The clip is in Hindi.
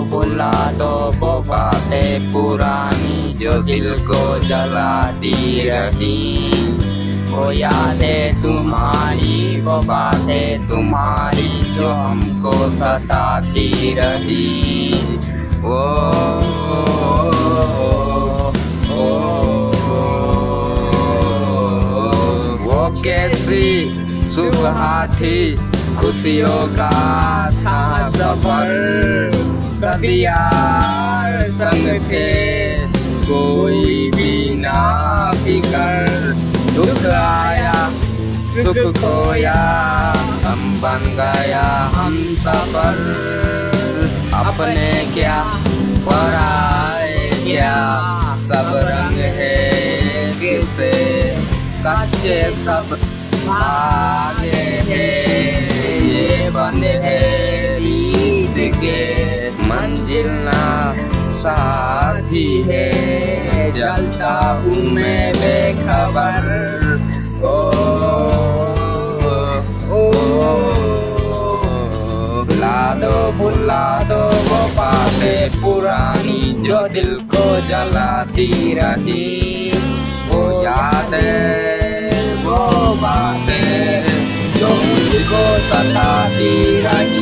भुला दो वो बातें पुरानी जो दिल को जलाती रही। वो यादें तुम्हारी, वो बातें तुम्हारी जो हमको सताती रही। वो कैसी सुबह थी, खुशियों का था सफर। सदियाँ संग थे, कोई भी ना फिकर। दुख आया सुख खोया, हम बन गया हम सफर। अपने क्या पराए क्या, सब रंग है किसे कच्चे सब आगे है। ये बने है रीत के मंजिल ना साथी है। जलता हूँ मैं बेखबर। भुला दो वो बातें पुरानी जो दिल को जलाती रही। वो यादें वो बातें जो मुझको सताती रही।